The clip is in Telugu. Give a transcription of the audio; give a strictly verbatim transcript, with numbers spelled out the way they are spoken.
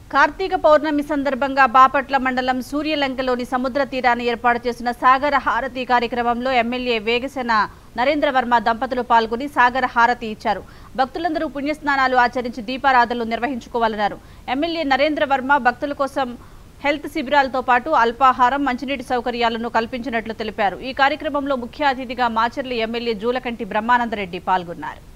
కార్తీక పౌర్ణమి సందర్భంగా బాపట్ల మండలం సూర్యలంకలోని సముద్ర తీరాన్ని ఏర్పాటు చేసిన సాగర హారతి కార్యక్రమంలో ఎమ్మెల్యే వేగసన నరేంద్ర వర్మ దంపతులు పాల్గొని సాగర హారతి ఇచ్చారు. భక్తులందరూ పుణ్యస్నానాలు ఆచరించి దీపారాధనలు నిర్వహించుకోవాలన్నారు. ఎమ్మెల్యే నరేంద్ర వర్మ భక్తుల కోసం హెల్త్ శిబిరాలతో పాటు అల్పాహారం, మంచినీటి సౌకర్యాలను కల్పించినట్లు తెలిపారు. ఈ కార్యక్రమంలో ముఖ్య అతిథిగా మాచర్ల ఎమ్మెల్యే జూలకంటి బ్రహ్మానందరెడ్డి పాల్గొన్నారు.